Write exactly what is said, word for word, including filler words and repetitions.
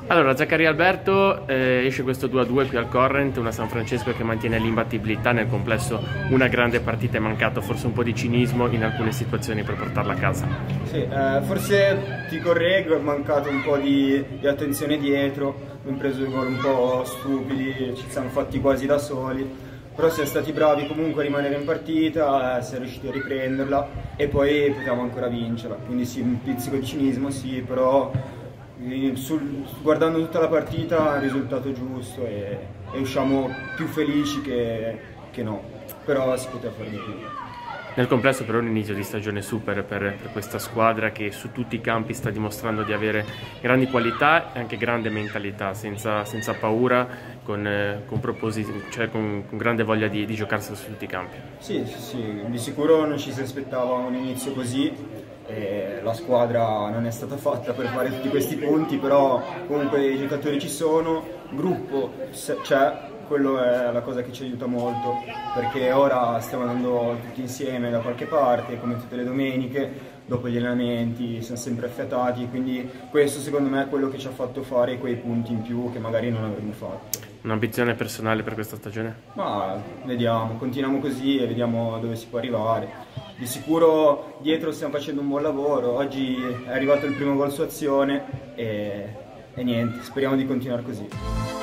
Allora, Zaccaria Alberto, eh, esce questo due a due qui al Corrent, una San Francesco che mantiene l'imbattibilità. Nel complesso una grande partita, è mancato forse un po' di cinismo in alcune situazioni per portarla a casa. Sì, eh, forse ti correggo, è mancato un po' di, di attenzione dietro, abbiamo preso dei gol un po' stupidi, ci siamo fatti quasi da soli, però siamo stati bravi comunque a rimanere in partita, eh, siamo riusciti a riprenderla e poi potevamo ancora vincerla, quindi sì, un pizzico di cinismo sì, però sul, guardando tutta la partita il risultato giusto e, e usciamo più felici che, che no, però si poteva fare di più. Nel complesso però un inizio di stagione super per, per questa squadra che su tutti i campi sta dimostrando di avere grandi qualità e anche grande mentalità, senza, senza paura, con, eh, con propositi, cioè con, con grande voglia di, di giocarsela su tutti i campi. Sì, sì, sì, di sicuro non ci si aspettava un inizio così, e la squadra non è stata fatta per fare tutti questi punti, però comunque i giocatori ci sono, il gruppo c'è. Quello è la cosa che ci aiuta molto, perché ora stiamo andando tutti insieme da qualche parte, come tutte le domeniche, dopo gli allenamenti, siamo sempre affiatati, quindi questo secondo me è quello che ci ha fatto fare quei punti in più che magari non avremmo fatto. Un'ambizione personale per questa stagione? Ma vediamo, continuiamo così e vediamo dove si può arrivare. Di sicuro dietro stiamo facendo un buon lavoro, oggi è arrivato il primo gol su azione e, e niente, speriamo di continuare così.